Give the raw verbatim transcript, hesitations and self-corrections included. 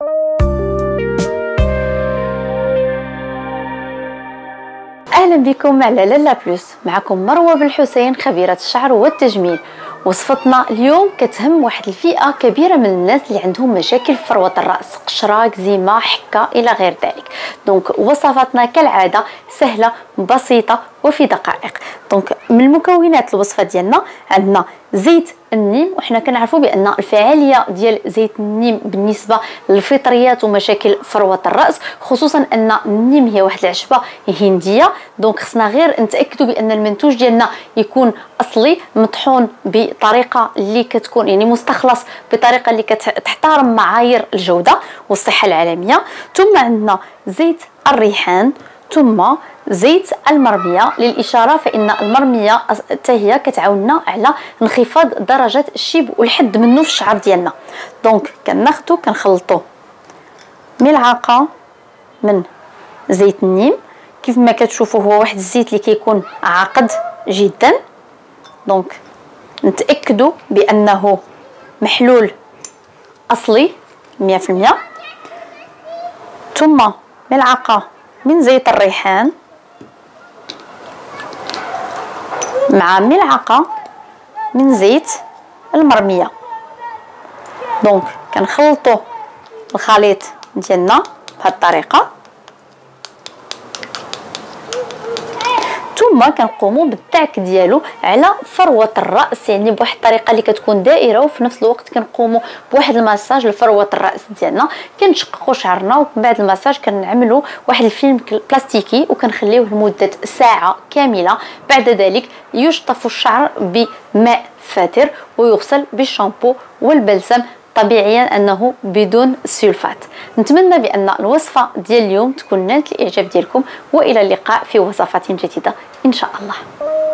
اهلا بكم على لالا بلوس. معكم مروه بالحسين خبيره الشعر والتجميل. وصفتنا اليوم كتهم واحد الفئه كبيره من الناس اللي عندهم مشاكل في فروه الراس، قشره، كزيمه، حكه الى غير ذلك. دونك وصفاتنا كالعاده سهله بسيطه وفي دقائق. دونك من المكونات الوصفه ديالنا عندنا زيت النيم، وحنا كنعرفوا بان الفعاليه ديال زيت النيم بالنسبه للفطريات ومشاكل فروه الراس، خصوصا ان النيم هي واحد العشبه هنديه. دونك خصنا غير نتاكدوا بان المنتوج ديالنا يكون اصلي، مطحون بطريقه اللي كتكون يعني مستخلص بطريقه اللي كتحترم معايير الجوده والصحه العالميه. ثم عندنا زيت الريحان، ثم زيت المرميه. للاشاره فان المرميه حتى هي كتعاوننا على انخفاض درجه الشيب والحد منه في الشعر ديالنا. دونك كناخذو كنخلطو ملعقه من زيت النيم. كيف ما كتشوفوا هو واحد الزيت اللي كيكون عاقد جدا. دونك نتاكدوا بانه محلول اصلي مية في المية. ثم ملعقه من زيت الريحان مع ملعقه من زيت المرميه. دونك كنخلطوا الخليط ديالنا بهذه الطريقه، ثم كنقوموا بالدعك ديالو على فروه الراس، يعني بواحد الطريقه اللي كتكون دائره، وفي نفس الوقت كنقوموا بواحد المساج لفروه الراس ديالنا. كنشققوا شعرنا ومن بعد المساج كنعملوا واحد الفيلم بلاستيكي وكنخليوه لمده ساعه كامله. بعد ذلك يشطف الشعر بماء فاتر ويغسل بالشامبو والبلسم طبيعيا انه بدون سلفات. نتمنى بان الوصفه ديال اليوم تكون نالت الاعجاب ديالكم، والى اللقاء في وصفات جديده ان شاء الله.